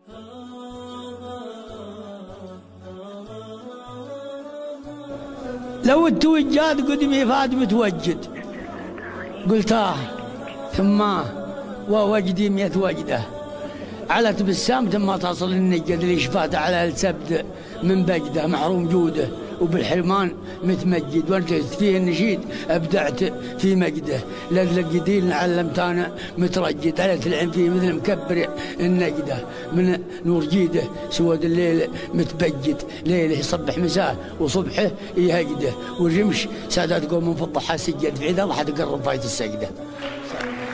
لو التوجات قدمي فاد متوجد قلت ثم ووجدي 100 وجده علت بالسام ثم تصل النجد اللي شفات على السبد من بجده محروم جوده وبالحرمان متمجد وانتجت فيه النشيد ابدعت في مجده للقديل علمت انا مترجد علت العين فيه مثل مكبر النجده من نور جيده سود الليل متبجد ليله يصبح مساء وصبحه يهجده والرمش سادات قوم من فضحها سجد في عيد الله تقرب فايت السجده.